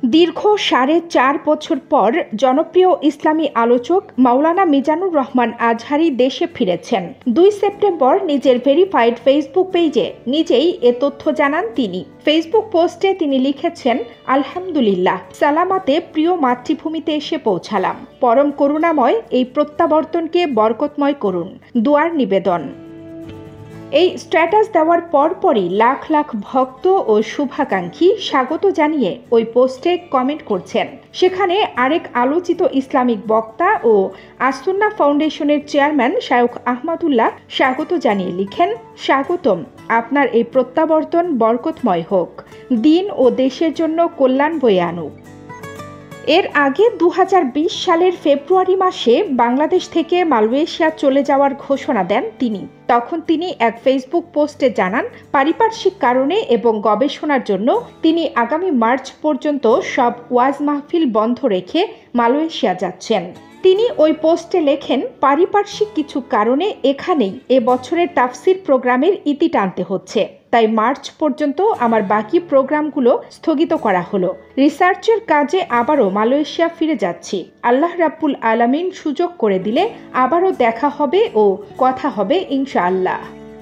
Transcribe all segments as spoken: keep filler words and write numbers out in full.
দীর্ঘ সাড়ে চার বছর পর জনপ্রিয় ইসলামী আলোচক মাওলানা মিজানুর রহমান আজহারী দেশে ফিরেছেন। দুই সেপ্টেম্বর নিজের ভেরিফাইড ফেসবুক পেজে নিজেই এ তথ্য জানান তিনি। ফেসবুক পোস্টে তিনি লিখেছেন, আলহামদুলিল্লাহ, সালামাতে প্রিয় মাতৃভূমিতে এসে পৌঁছালাম। পরম করুণাময় এই প্রত্যাবর্তনকে বরকতময় করুন, দুয়ার নিবেদন। এই স্ট্যাটাস দেওয়ার পরপরই লাখ লাখ ভক্ত ও শুভাকাঙ্ক্ষী স্বাগত জানিয়ে ওই পোস্টে কমেন্ট করছেন। সেখানে আরেক আলোচিত ইসলামিক বক্তা ও আসুন্নাহ ফাউন্ডেশনের চেয়ারম্যান শায়খ আহমদুল্লাহ স্বাগত জানিয়ে লিখেন, স্বাগতম, আপনার এই প্রত্যাবর্তন বরকতময় হোক, দিন ও দেশের জন্য কল্যাণ বয়ে আনুক। এর আগে দু হাজার বিশ সালের ফেব্রুয়ারি মাসে বাংলাদেশ থেকে মালয়েশিয়া চলে যাওয়ার ঘোষণা দেন তিনি। তখন তিনি এক ফেসবুক পোস্টে জানান, পারিপার্শ্বিক কারণে এবং গবেষণার জন্য তিনি আগামী মার্চ পর্যন্ত সব ওয়াজ মাহফিল বন্ধ রেখে মালয়েশিয়া যাচ্ছেন। তিনি ওই পোস্টে লেখেন, পারিপার্শ্বিক কিছু কারণে এখানেই এ বছরের তাফসির প্রোগ্রামের ইতি টানতে হচ্ছে, তাই মার্চ পর্যন্ত আমার বাকি প্রোগ্রামগুলো স্থগিত করা হলো। রিসার্চের কাজে আবারও মালয়েশিয়া ফিরে যাচ্ছি। আল্লাহ রাব্বুল আলামিন সুযোগ করে দিলে আবারও দেখা হবে ও কথা হবে ইনশাআল্লাহ।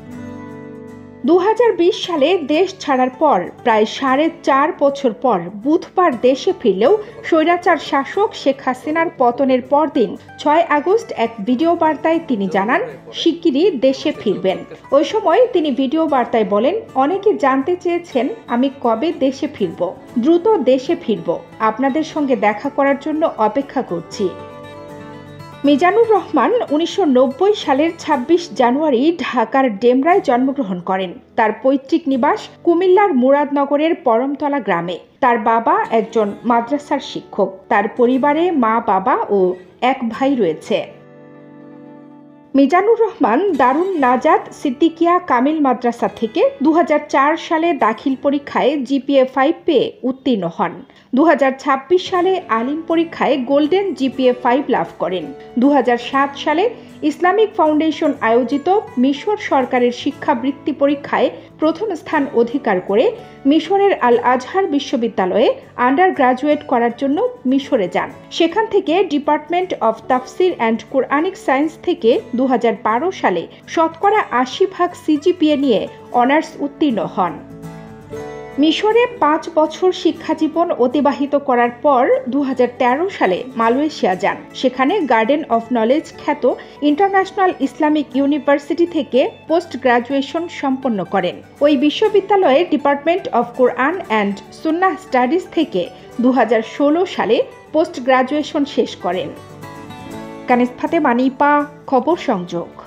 দু হাজার বিশ সালে দেশ ছাড়ার পর প্রায় সাড়ে চার বছর পর বুধবার দেশে ফিরলেও স্বৈরাচার শাসক শেখ হাসিনার পতনের পরদিন ছয় আগস্ট এক ভিডিও বার্তায় তিনি জানান, শিগগিরই দেশে ফিরবেন। ওই সময় তিনি ভিডিও বার্তায় বলেন, অনেকে জানতে চেয়েছেন আমি কবে দেশে ফিরব। দ্রুত দেশে ফিরব, আপনাদের সঙ্গে দেখা করার জন্য অপেক্ষা করছি। মিজানুর রহমান উনিশশো নব্বই সালের ছাব্বিশ জানুয়ারি ঢাকার ডেমরায় জন্মগ্রহণ করেন। তার পৈতৃক নিবাস কুমিল্লার মুরাদনগরের পরমতলা গ্রামে। তার বাবা একজন মাদ্রাসার শিক্ষক। তার পরিবারে মা, বাবা ও এক ভাই রয়েছে। মিজানুর রহমান দারুন নাজাত সিদ্দিকিয়া কামিল মাদ্রাসা থেকে দু হাজার চার সালে দাখিল পরীক্ষায় জিপিএ ফাইভ পেয়ে উত্তীর্ণ হন। দু হাজার ছাব্বিশ সালে আলিম পরীক্ষায় গোল্ডেন জিপিএ ফাইভ লাভ করেন। দু হাজার সাত সালে ইসলামিক ফাউন্ডেশন আয়োজিত মিশর সরকারের শিক্ষাবৃত্তি পরীক্ষায় প্রথম স্থান অধিকার করে মিশরের আল আজহার বিশ্ববিদ্যালয়ে আন্ডার গ্রাজুয়েট করার জন্য মিশরে যান। সেখান থেকে department of Tafsir and Quranic science থেকে দু হাজার বারো সালে শতকরা আশি ভাগ সিজিপিএ নিয়ে অনার্স উত্তীর্ণ হন। মিশরে পাঁচ বছর শিক্ষাজীবন অতিবাহিত করার পর দু হাজার তেরো সালে মালয়েশিয়া যান। সেখানে গার্ডেন অফ নলেজ খ্যাত ইন্টারন্যাশনাল ইসলামিক ইউনিভার্সিটি থেকে পোস্ট গ্রাজুয়েশন সম্পন্ন করেন। ওই বিশ্ববিদ্যালয়ের department of Quran and Sunnah studies থেকে দু হাজার ষোলো সালে পোস্ট গ্রাজুয়েশন শেষ করেন। কানিজ ফাতেমা নিপা, খবর সংযোগ।